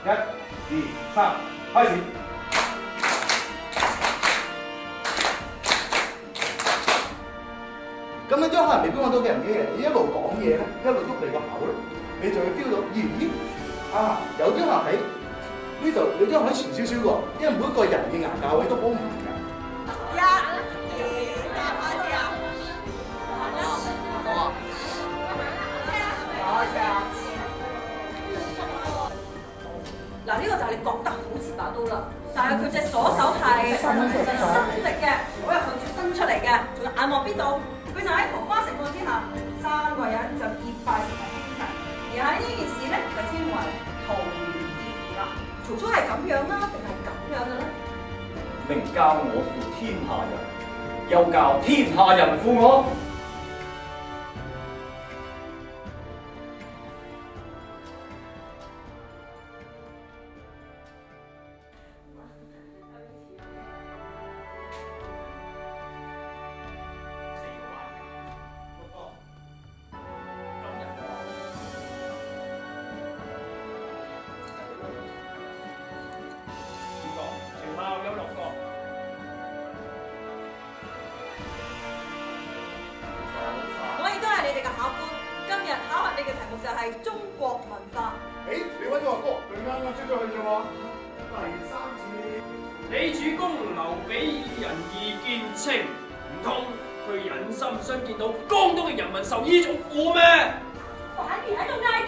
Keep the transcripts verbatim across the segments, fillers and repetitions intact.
一、二、三，開始。咁你將可能未必揾到嘅人嘅人，你一路講嘢咧，一路喐你個口咧，你就會 feel 到，咦咦啊，有啲可能喺呢度，有啲可能喺前少少喎，因為每一個人嘅牙架位都好唔同㗎。一、二、三，開始啊！好啊！好嘅。 嗱，呢個就係你覺得好似把刀啦，但係佢隻左手係伸直嘅，左右手指伸出嚟嘅，仲有眼望邊度？佢就喺桃花情況之下，三個人就結拜成為兄弟，而喺呢件事咧就稱為桃園結義啦。曹操係咁樣啦，定係咁樣嘅咧？ 明教我負天下人，又教天下人負我。 就係中國文化。 誒，你揾咗阿哥，佢啱啱出咗去啫喎，第三次。 李主公劉備仁義見稱，唔通佢忍心想見到江東嘅人民受呢種苦咩？ 反而喺度嗌交。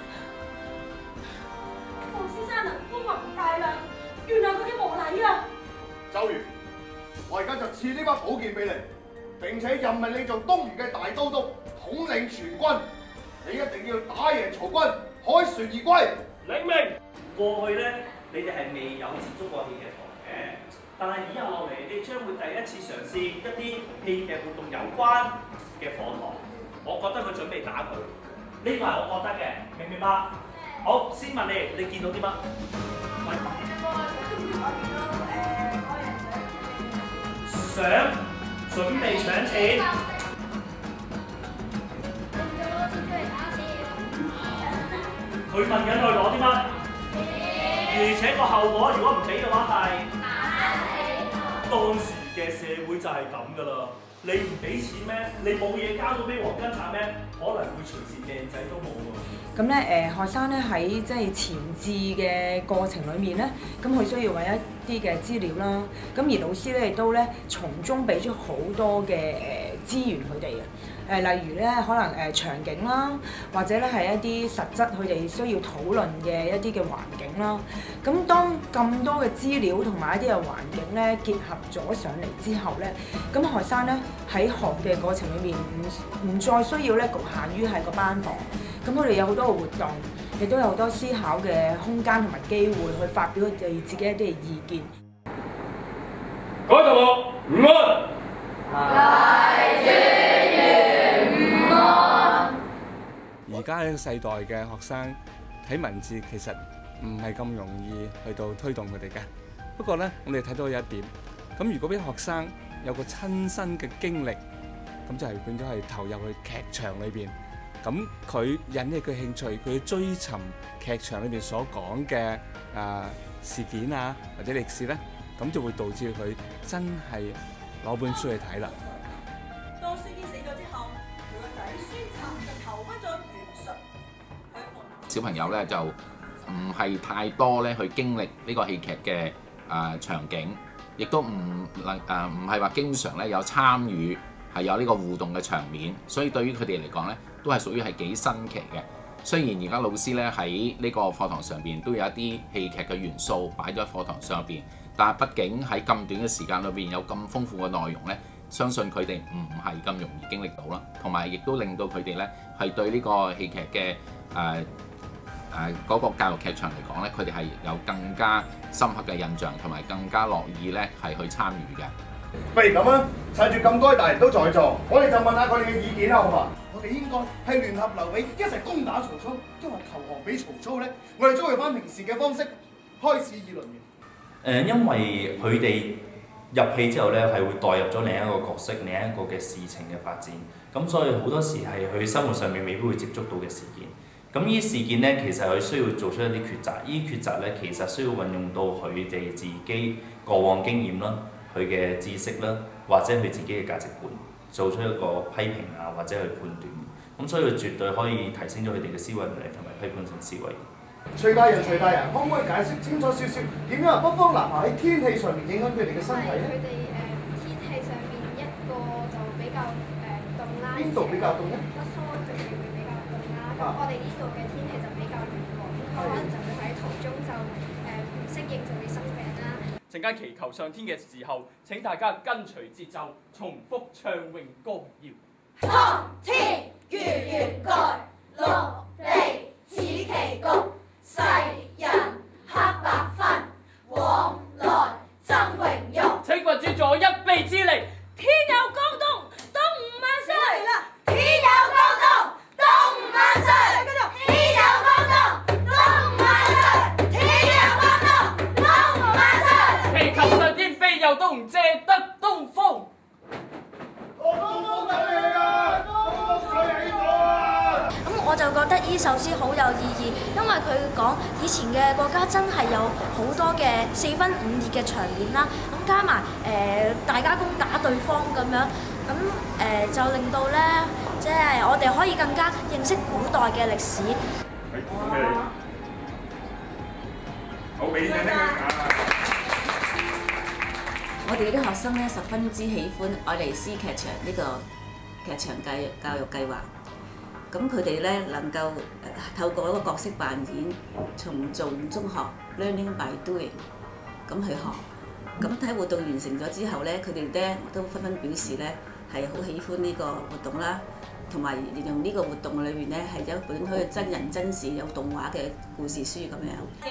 馮先生啊，風雲大量，原諒佢嘅無禮啊！ 周瑜，我而家就賜呢把寶劍俾你，並且任命你做東吳嘅大都督，統領全軍。你一定要打贏曹軍，凱旋而歸。 領命。 過去咧，你哋係未有接觸過戲劇堂嘅，但係以後落嚟，你將會第一次嘗試一啲戲劇活動有關嘅課堂。我覺得佢準備打佢，呢個係我覺得嘅，明唔明白？好，先問你，你見到啲乜？想準備搶錢。佢問緊佢攞啲乜？而且個後果如果唔俾嘅話係當時嘅社會就係咁噶啦。你唔俾錢咩？你冇嘢交到俾黃巾賊咩？可能會隨時命仔都冇喎。 咁咧誒，學生咧喺即係前置嘅過程裡面咧，咁佢需要揾一啲嘅資料啦。咁而老師咧亦都咧從中俾咗好多嘅誒資源佢哋嘅。誒例如咧，可能誒場景啦，或者咧係一啲實質佢哋需要討論嘅一啲嘅環境啦。咁當咁多嘅資料同埋一啲嘅環境咧結合咗上嚟之後咧，咁學生咧喺學嘅過程裏面唔唔再需要咧局限於係個班房，咁佢哋有好多嘅活動，亦都有好多思考嘅空間同埋機會去發表佢哋自己一啲嘅意見。 各位同學，午安。 而家呢個世代嘅學生睇文字其實唔係咁容易去到推動佢哋嘅。不過呢，我哋睇到有一點，咁如果俾學生有個親身嘅經歷，咁就係變咗係投入去劇場裏邊。咁佢引起佢興趣，佢追尋劇場裏邊所講嘅啊事件啊或者歷史呢，咁就會導致佢真係攞本書去睇啦。 當孫堅死咗之後，佢個仔孫策就投奔咗袁術。 小朋友咧就唔係太多咧去經歷呢個戲劇嘅誒場景，亦都唔能誒唔係話經常咧有參與係有呢個互動嘅場面，所以對於佢哋嚟講咧都係屬於係幾新奇嘅。雖然而家老師咧喺呢個課堂上邊都有一啲戲劇嘅元素擺咗喺課堂上邊，但係畢竟喺咁短嘅時間裏邊有咁豐富嘅內容咧，相信佢哋唔係咁容易經歷到啦，同埋亦都令到佢哋咧係對呢個戲劇嘅誒誒嗰個教育劇場嚟講咧，佢哋係有更加深刻嘅印象，同埋更加樂意咧係去參與嘅。 不如咁啊，趁住咁多位大人都在座，我哋就問下佢哋嘅意見啦，好嘛？我哋應該係聯合劉備一齊攻打曹操，因為投降俾曹操咧，我哋將會翻平時嘅方式開始議論嘅。 誒，因為佢哋入戲之後咧，係會代入咗另一個角色、另一個嘅事情嘅發展，咁所以好多時係佢生活上面未必會接觸到嘅事件。 咁呢啲事件咧，其實佢需要做出一啲抉擇，呢啲抉擇咧，其實需要運用到佢哋自己過往經驗啦、佢嘅知識啦，或者佢自己嘅價值觀，做出一個批評啊，或者去判斷。咁所以佢絕對可以提升咗佢哋嘅思維能力同埋批判性思維。 徐大人，徐大人，可唔可以解釋清楚少少點樣北方南下喺天氣上面影響佢哋嘅身體咧？ 佢哋誒天氣上面一個就比較誒凍啦。 邊度比較凍咧？ 北方佢哋會比較凍啦，咁我哋呢度嘅天氣就比較暖和，可能就會喺途中就誒唔適應就會生病啦。 陣間祈求上天嘅時候，請大家跟隨節奏，重複唱詠歌謠。 蒼天如月蓋，陸地似棋局。世人黑白分，往來爭榮辱。 請郡主助我一臂之力。 天有高東，東吳萬歲！天有高東，東吳萬歲！天有高東，東吳萬歲！天有高東，東吳萬歲！ 祈求上天庇佑東，借得東風。 咁我就覺得呢首詩好有意義，因為佢講以前嘅國家真係有好多嘅四分五裂嘅場面啦，咁加埋誒、呃、大家攻打對方咁樣，咁誒、呃、就令到咧，即係我哋可以更加認識古代嘅歷史。 好俾你聽啊！ 我哋啲學生咧十分之喜歡愛麗絲劇場呢個劇場教育教育計劃。咁佢哋咧能夠透過一個角色扮演，從做中學 learning by doing 咁去學。咁睇活動完成咗之後咧，佢哋咧都紛紛表示咧係好喜歡呢個活動啦，同埋利用呢個活動裏邊咧係有一本好似真人真事有動畫嘅故事書咁樣。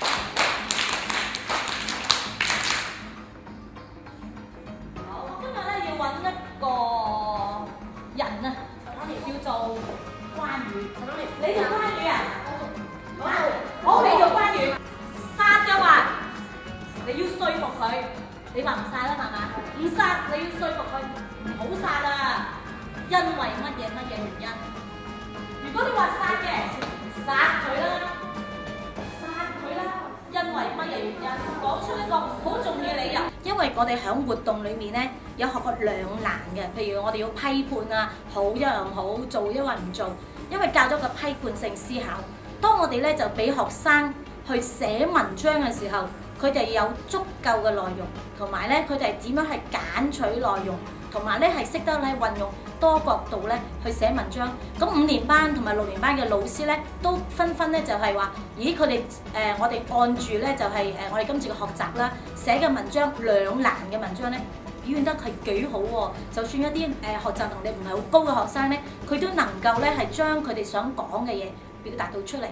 好，今日咧要揾一個人啊，叫做關羽。你做關羽啊？好，你做關羽。殺嘅話，你要說服佢。你話唔殺啦，係嘛？唔殺，你要說服佢唔好殺啦。因為乜嘢乜嘢原因？如果你話殺嘅，殺佢啦，殺佢啦。因為乜嘢原因？講出一個好重要嘅理由。因為我哋喺活動裡面咧，有學過兩難嘅，譬如我哋要批判啊，好一樣好，做一樣唔做。因為教咗個批判性思考，當我哋咧就俾學生去寫文章嘅時候，佢哋有足夠嘅內容，同埋咧佢哋點樣係揀取內容，同埋咧係識得咧運用多角度咧去寫文章。咁五年班同埋六年班嘅老師咧，都紛紛咧就係話：咦，佢哋誒我哋按住咧就係誒我哋今次嘅學習啦，寫嘅文章兩難嘅文章咧。表現得係幾好喎！就算一啲誒學習能力唔係好高嘅學生咧，佢都能夠咧係將佢哋想講嘅嘢表達到出嚟。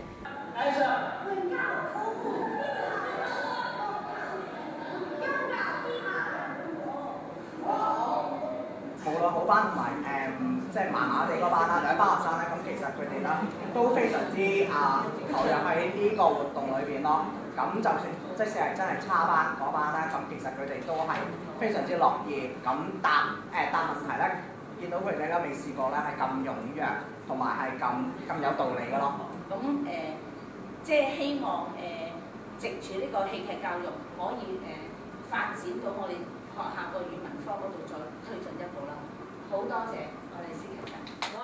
無論好班同埋誒即係麻麻地嗰班啦，兩班學生咧，咁其實佢哋咧都非常之啊投入喺呢個活動裏邊咯。咁就算即使係真係差班嗰班咧，咁其實佢哋都係非常之樂意咁答誒、呃、答問題咧。見到佢哋咧未試過咧係咁踴躍，同埋係咁咁有道理嘅咯。 咁誒、呃，即係希望誒、呃，藉住呢個戲劇教育可以誒、呃、發展到我哋學校個語文科嗰度再推進一步啦。好多謝愛麗絲劇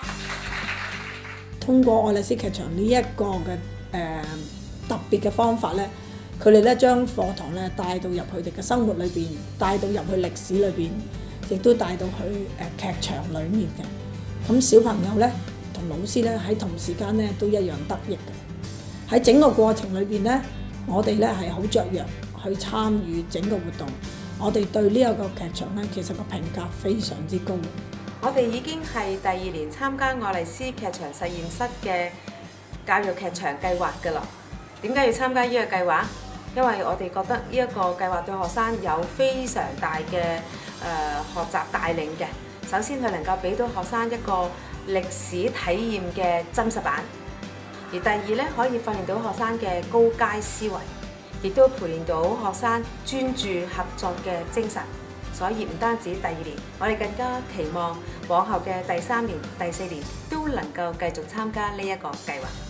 場。 通過愛麗絲劇場呢一個嘅誒、呃、特別嘅方法咧，佢哋咧將課堂咧帶到入佢哋嘅生活裏邊，帶到入去歷史裏邊，亦都帶到去誒、呃、劇場裡面嘅。咁小朋友咧同老師咧喺同時間咧都一樣得益嘅。喺整個過程裏邊咧，我哋咧係好雀躍去參與整個活動。我哋對呢一個劇場咧，其實個評價非常之高。 我哋已經係第二年參加愛麗絲劇場實驗室嘅教育劇場計劃㗎啦。點解要參加呢個計劃？因為我哋覺得呢一個計劃對學生有非常大嘅誒、呃、學習帶領嘅。首先佢能夠俾到學生一個歷史體驗嘅真實版，而第二咧可以訓練到學生嘅高階思維，亦都培練到學生專注合作嘅精神。所以唔單止第二年，我哋更加期望往後嘅第三年、第四年都能夠繼續參加呢一個計劃。